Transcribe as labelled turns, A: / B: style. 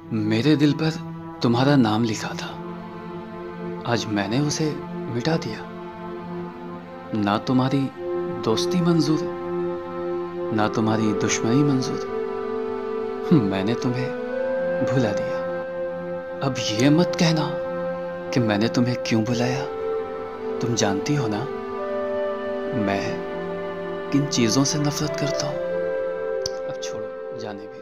A: मेरे दिल पर तुम्हारा नाम लिखा था, आज मैंने उसे मिटा दिया। ना तुम्हारी दोस्ती मंजूर, ना तुम्हारी दुश्मनी मंजूर, मैंने तुम्हें भुला दिया। अब ये मत कहना कि मैंने तुम्हें क्यों बुलाया। तुम जानती हो ना मैं किन चीज़ों से नफरत करता हूँ। अब छोड़ो, जाने भी